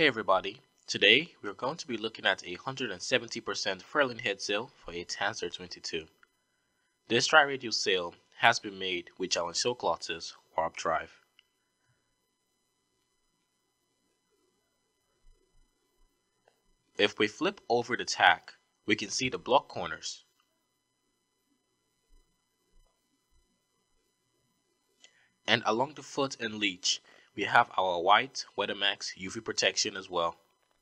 Hey everybody, today we're going to be looking at a 170% furling headsail for a Tanzer 22. This tri-radial sail has been made with challenge sailcloth's warp drive. If we flip over the tack, we can see the block corners. And along the foot and leech, we have our white weathermax UV protection as well.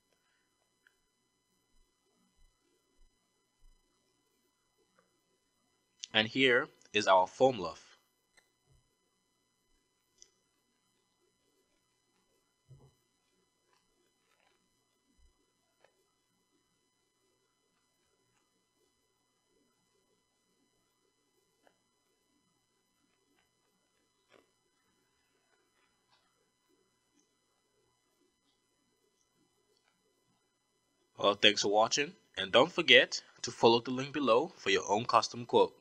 And here is our foam luff. Well, thanks for watching, and don't forget to follow the link below for your own custom quote.